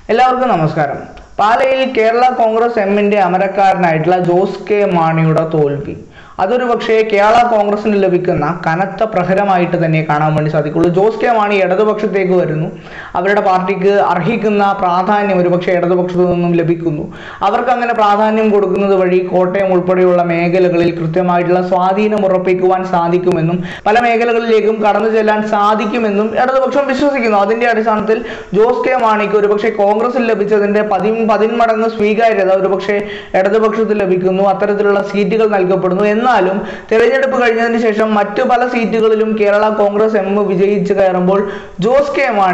എല്ലാവർക്കും നമസ്കാരം. പാലയിൽ കേരള കോൺഗ്രസ് എമ്മിന്റെ അമരക്കാരനായിട്ടുള്ള ജോസ് കെ മാണിയുടെ തോൽവി അതൊരു പക്ഷേ കേരള കോൺഗ്രസിന് ലഭിക്കുന്ന കനത്ത പ്രഹരമായിട്ട് തന്നെ കാണാൻ വേണ്ടി സാധിക്കുള്ളൂ. ജോസ് കെ മാണി ഇടതുപക്ഷത്തേക്ക് വരുന്നു. അവരുടെ പാർട്ടിക്ക് അർഹിക്കുന്ന പ്രാധാന്യം ഒരുപക്ഷെ ഇടതുപക്ഷത്തു നിന്നും ലഭിക്കുന്നു. അവർക്ക് അങ്ങനെ പ്രാധാന്യം കൊടുക്കുന്നത് വഴി കോട്ടയം ഉൾപ്പെടെയുള്ള മേഖലകളിൽ കൃത്യമായിട്ടുള്ള സ്വാധീനം ഉറപ്പിക്കുവാൻ സാധിക്കുമെന്നും പല മേഖലകളിലേക്കും കടന്നു ചെല്ലാൻ സാധിക്കുമെന്നും ഇടതുപക്ഷം വിശ്വസിക്കുന്നു. അതിന്റെ അടിസ്ഥാനത്തിൽ ജോസ് കെ മാണിക്ക് ഒരുപക്ഷെ കോൺഗ്രസിൽ ലഭിച്ചതിന്റെ പതിന്മടങ്ങ് സ്വീകാര്യത ഒരുപക്ഷെ ഇടതുപക്ഷത്തിൽ ലഭിക്കുന്നു. അത്തരത്തിലുള്ള സീറ്റുകൾ നൽകപ്പെടുന്നു. എന്നാലും തെരഞ്ഞെടുപ്പ് കഴിഞ്ഞതിന് ശേഷം മറ്റു പല സീറ്റുകളിലും കേരള കോൺഗ്രസ് എം വിജയിച്ചു കയറുമ്പോൾ ജോസ്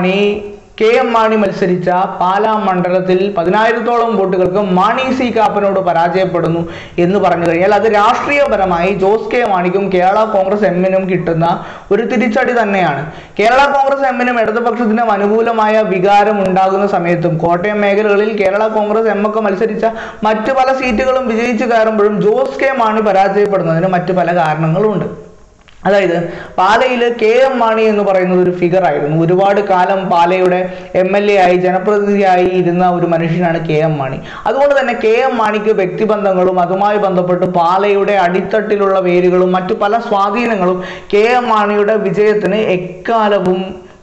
കെ എം മാണി മത്സരിച്ച പാലാ മണ്ഡലത്തിൽ 10,000-ഓളം വോട്ടുകൾക്ക് മാണി സി കാപ്പനോട് പരാജയപ്പെടുന്നു എന്ന് പറഞ്ഞു കഴിഞ്ഞാൽ അത് രാഷ്ട്രീയപരമായി ജോസ് കെ മാണിക്കും കേരള കോൺഗ്രസ് എമ്മിനും കിട്ടുന്ന ഒരു തിരിച്ചടി തന്നെയാണ്. കേരള കോൺഗ്രസ് എമ്മിനും ഇടതുപക്ഷത്തിനും അനുകൂലമായ വികാരം ഉണ്ടാകുന്ന സമയത്തും കോട്ടയം മേഖലകളിൽ കേരള കോൺഗ്രസ് എം ഒക്കെ മത്സരിച്ച മറ്റു പല സീറ്റുകളും വിജയിച്ചു കയറുമ്പോഴും ജോസ് കെ മാണി പരാജയപ്പെടുന്നതിന് മറ്റു പല കാരണങ്ങളുമുണ്ട്. അതായത് പാലയിൽ കെ എം മാണി എന്ന് പറയുന്നത് ഒരു ഫിഗർ ആയിരുന്നു. ഒരുപാട് കാലം പാലയുടെ MLA ആയി ജനപ്രതിനിധിയായി ഇരുന്ന ഒരു മനുഷ്യനാണ് കെ എം മാണി. അതുകൊണ്ട് തന്നെ കെ എം മാണിക്ക് വ്യക്തിബന്ധങ്ങളും അതുമായി ബന്ധപ്പെട്ട് പാലയുടെ അടിത്തട്ടിലുള്ള വേരുകളും മറ്റു പല സ്വാധീനങ്ങളും കെ എം മാണിയുടെ വിജയത്തിന് എക്കാലവും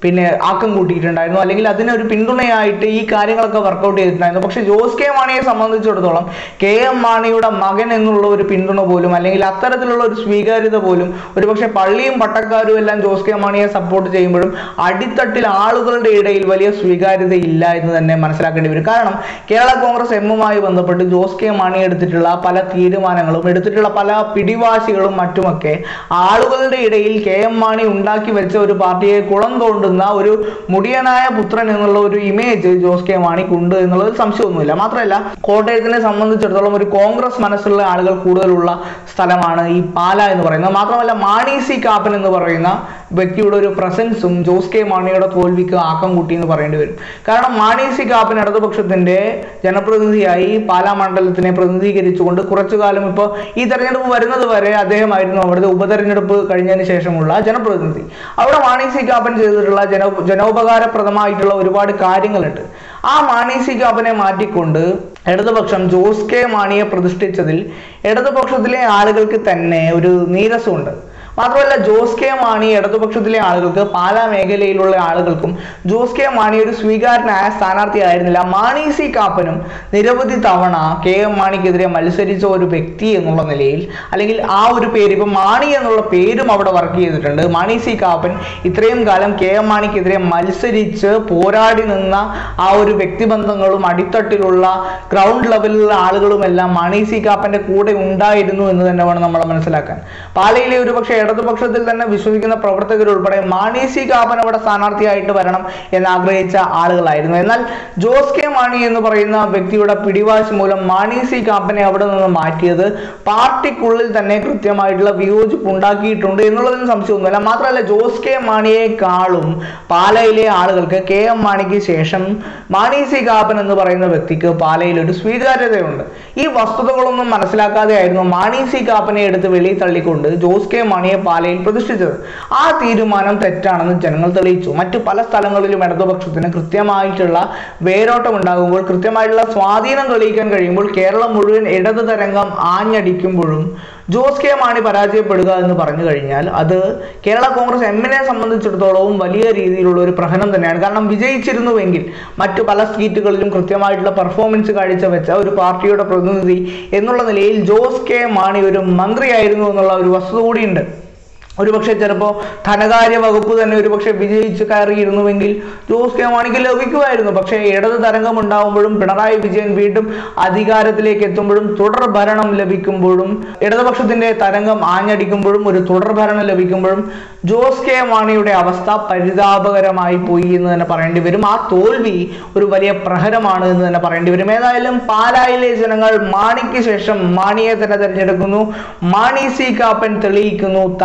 ആക്കം കൂട്ടിയിട്ടുണ്ടായിരുന്നു. അല്ലെങ്കിൽ അതിനൊരു പിന്തുണയായിട്ട് ഈ കാര്യങ്ങളൊക്കെ വർക്കൗട്ട് ചെയ്തിട്ടുണ്ടായിരുന്നു. പക്ഷെ ജോസ് കെ മാണിയെ സംബന്ധിച്ചിടത്തോളം കെ എം മാണിയുടെ മകൻ എന്നുള്ള ഒരു പിന്തുണ പോലും അല്ലെങ്കിൽ അത്തരത്തിലുള്ള ഒരു സ്വീകാര്യത പോലും ഒരുപക്ഷെ പള്ളിയും പട്ടക്കാരും എല്ലാം ജോസ് കെ മാണിയെ സപ്പോർട്ട് ചെയ്യുമ്പോഴും അടിത്തട്ടിൽ ആളുകളുടെ ഇടയിൽ വലിയ സ്വീകാര്യത ഇല്ല എന്ന് തന്നെ മനസ്സിലാക്കേണ്ടി വരും. കാരണം കേരള കോൺഗ്രസ് എമ്മുമായി ബന്ധപ്പെട്ട് ജോസ് കെ മാണി എടുത്തിട്ടുള്ള പല തീരുമാനങ്ങളും എടുത്തിട്ടുള്ള പല പിടിവാശികളും മറ്റുമൊക്കെ ആളുകളുടെ ഇടയിൽ കെ എം മാണി ഉണ്ടാക്കി വെച്ച ഒരു പാർട്ടിയെ കുളം തോണ്ടുന്ന ഒരു മുടിയനായ പുത്രൻ എന്നുള്ള ഒരു ഇമേജ് ജോസ് കെ മാണിക്കുണ്ട് എന്നുള്ളത് സംശയമൊന്നുമില്ല. മാത്രമല്ല കോട്ടയത്തിനെ സംബന്ധിച്ചിടത്തോളം ഒരു കോൺഗ്രസ് മനസ്സുള്ള ആളുകൾ കൂടുതലുള്ള സ്ഥലമാണ് ഈ പാല എന്ന് പറയുന്നത്. മാത്രമല്ല മാണി സി കാപ്പൻ എന്ന് പറയുന്ന വ്യക്തിയുടെ ഒരു പ്രസൻസും ജോസ് കെ മാണിയുടെ തോൽവിക്ക് ആക്കം കൂട്ടി എന്ന് പറയേണ്ടി വരും. കാരണം മാണി സി കാപ്പൻ ഇടതുപക്ഷത്തിന്റെ ജനപ്രതിനിധിയായി പാലാ മണ്ഡലത്തിനെ പ്രതിനിധീകരിച്ചുകൊണ്ട് കുറച്ചു കാലം ഇപ്പോൾ ഈ തെരഞ്ഞെടുപ്പ് വരുന്നത് വരെ അദ്ദേഹമായിരുന്നു അവിടുത്തെ ഉപതെരഞ്ഞെടുപ്പ് കഴിഞ്ഞതിന് ശേഷമുള്ള ജനപ്രതിനിധി. അവിടെ മാണി സി കാപ്പൻ ചെയ്തിട്ടുള്ള ജനോപകാരപ്രദമായിട്ടുള്ള ഒരുപാട് കാര്യങ്ങളുണ്ട്. ആ മാണി സി കാപ്പനെ മാറ്റിക്കൊണ്ട് ഇടതുപക്ഷം ജോസ് കെ മാണിയെ പ്രതിഷ്ഠിച്ചതിൽ ഇടതുപക്ഷത്തിലെ ആളുകൾക്ക് തന്നെ ഒരു നീരസമുണ്ട്. മാത്രമല്ല ജോസ് കെ മാണി ഇടതുപക്ഷത്തിലെ ആളുകൾക്ക് പാലാ മേഖലയിലുള്ള ആളുകൾക്കും ജോസ് കെ മാണി ഒരു സ്വീകാര്യനായ സ്ഥാനാർത്ഥി ആയിരുന്നില്ല. മാണി സി കാപ്പനും നിരവധി തവണ കെ എം മാണിക്കെതിരെ മത്സരിച്ച ഒരു വ്യക്തി എന്നുള്ള നിലയിൽ അല്ലെങ്കിൽ ആ ഒരു പേര് ഇപ്പം മാണി എന്നുള്ള പേരും അവിടെ വർക്ക് ചെയ്തിട്ടുണ്ട്. മാണി സി കാപ്പൻ ഇത്രയും കാലം കെ എം മാണിക്കെതിരെ മത്സരിച്ച് പോരാടി നിന്ന ആ ഒരു വ്യക്തിബന്ധങ്ങളും അടിത്തട്ടിലുള്ള ഗ്രൗണ്ട് ലെവലിലുള്ള ആളുകളും എല്ലാം മാണി സി കാപ്പന്റെ കൂടെ ഉണ്ടായിരുന്നു എന്ന് തന്നെ വേണം നമ്മൾ മനസ്സിലാക്കാൻ. പാലയിലെ ഒരു പക്ഷേ ഇടതുപക്ഷത്തിൽ തന്നെ വിശ്വസിക്കുന്ന പ്രവർത്തകരുൾപ്പെടെ മാണി സി കാപ്പൻ അവിടെ സ്ഥാനാർത്ഥിയായിട്ട് വരണം എന്ന് ആഗ്രഹിച്ച ആളുകളായിരുന്നു. എന്നാൽ ജോസ് കെ മാണി എന്ന് പറയുന്ന വ്യക്തിയുടെ പിടിവാശി മൂലം മാണി സി കാപ്പനെ അവിടെ നിന്ന് മാറ്റിയത് പാർട്ടിക്കുള്ളിൽ തന്നെ കൃത്യമായിട്ടുള്ള വിയോജിപ്പ് ഉണ്ടാക്കിയിട്ടുണ്ട് എന്നുള്ളതിന് സംശയമൊന്നുമില്ല. മാത്രമല്ല ജോസ് കെ മാണിയെക്കാളും പാലയിലെ ആളുകൾക്ക് കെ എം മാണിക്ക് ശേഷം മാണി സി കാപ്പൻ എന്ന് പറയുന്ന വ്യക്തിക്ക് പാലയിൽ ഒരു സ്വീകാര്യതയുണ്ട്. ഈ വസ്തുതകളൊന്നും മനസ്സിലാക്കാതെ ആയിരുന്നു മാണി സി കാപ്പനെ എടുത്ത് വെളിയിൽ തള്ളിക്കൊണ്ട് ജോസ് കെ മാണിയെ പാലയിൽ പ്രതിഷ്ഠിച്ചത്. ആ തീരുമാനം തെറ്റാണെന്ന് ജനങ്ങൾ തെളിയിച്ചു. മറ്റു പല സ്ഥലങ്ങളിലും ഇടതുപക്ഷത്തിന് കൃത്യമായിട്ടുള്ള വേരോട്ടം ഉണ്ടാകുമ്പോൾ കൃത്യമായിട്ടുള്ള സ്വാധീനം തെളിയിക്കാൻ കഴിയുമ്പോൾ കേരളം മുഴുവൻ ഇടത് തരംഗം ആഞ്ഞടിക്കുമ്പോഴും ജോസ് കെ മാണി പരാജയപ്പെടുക എന്ന് പറഞ്ഞു കഴിഞ്ഞാൽ അത് കേരള കോൺഗ്രസ് എമ്മിനെ സംബന്ധിച്ചിടത്തോളവും വലിയ രീതിയിലുള്ള ഒരു പ്രഹരം തന്നെയാണ്. കാരണം വിജയിച്ചിരുന്നുവെങ്കിൽ മറ്റു പല സീറ്റുകളിലും കൃത്യമായിട്ടുള്ള പെർഫോമൻസ് കാഴ്ചവെച്ച ഒരു പാർട്ടിയുടെ പ്രതിനിധി എന്നുള്ള നിലയിൽ ജോസ് കെ മാണി ഒരു മന്ത്രിയായിരുന്നു എന്നുള്ള ഒരു വസ്തുത കൂടിയുണ്ട്. ഒരുപക്ഷെ ചിലപ്പോൾ ധനകാര്യ വകുപ്പ് തന്നെ ഒരുപക്ഷെ വിജയിച്ച് കയറിയിരുന്നുവെങ്കിൽ ജോസ് കെ മാണിക്ക് ലഭിക്കുമായിരുന്നു. പക്ഷേ ഇടത് തരംഗം ഉണ്ടാവുമ്പോഴും പിണറായി വിജയൻ വീണ്ടും അധികാരത്തിലേക്ക് എത്തുമ്പോഴും തുടർ ഭരണം ലഭിക്കുമ്പോഴും ഇടതുപക്ഷത്തിന്റെ തരംഗം ആഞ്ഞടിക്കുമ്പോഴും ഒരു തുടർ ഭരണം ലഭിക്കുമ്പോഴും ജോസ് കെ മാണിയുടെ അവസ്ഥ പരിതാപകരമായി പോയി എന്ന് തന്നെ പറയേണ്ടി വരും. ആ തോൽവി ഒരു വലിയ പ്രഹരമാണ് എന്ന് തന്നെ പറയേണ്ടി വരും. ഏതായാലും പാലായിലെ ജനങ്ങൾ മാണിക്ക് ശേഷം മാണിയെ തന്നെ തെരഞ്ഞെടുക്കുന്നു. മാണി സി കാപ്പൻ തെളിയിക്കുന്നു താൻ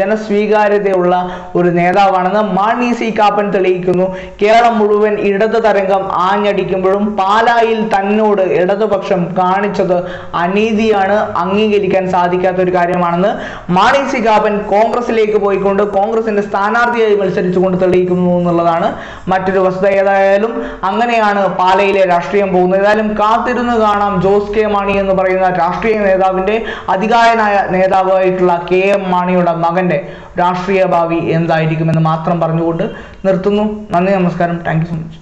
ജനസ്വീകാര്യതയുള്ള ഒരു നേതാവാണെന്ന് മാണി സി കാപ്പൻ തെളിയിക്കുന്നു. കേരളം മുഴുവൻ ഇടത് തരംഗം ആഞ്ഞടിക്കുമ്പോഴും പാലായിൽ തന്നോട് ഇടതുപക്ഷം കാണിച്ചത് അനീതിയാണ്, അംഗീകരിക്കാൻ സാധിക്കാത്ത ഒരു കാര്യമാണെന്ന് മാണി സി കാപ്പൻ കോൺഗ്രസിലേക്ക് പോയിക്കൊണ്ട് കോൺഗ്രസിന്റെ സ്ഥാനാർത്ഥിയായി മത്സരിച്ചുകൊണ്ട് തെളിയിക്കുന്നു എന്നുള്ളതാണ് മറ്റൊരു വസ്തുത. ഏതായാലും അങ്ങനെയാണ് പാലയിലെ രാഷ്ട്രീയം പോകുന്നത്. ഏതായാലും കാത്തിരുന്ന് കാണാം ജോസ് കെ മാണി എന്ന് പറയുന്ന രാഷ്ട്രീയ നേതാവിന്റെ അധികായനായ നേതാവായിട്ടുള്ള കെ എം മാണിയുടെ മകന്റെ രാഷ്ട്രീയ ഭാവി എന്തായിരിക്കുമെന്ന് മാത്രം പറഞ്ഞുകൊണ്ട് നിർത്തുന്നു. നന്ദി, നമസ്കാരം. Thank you so much.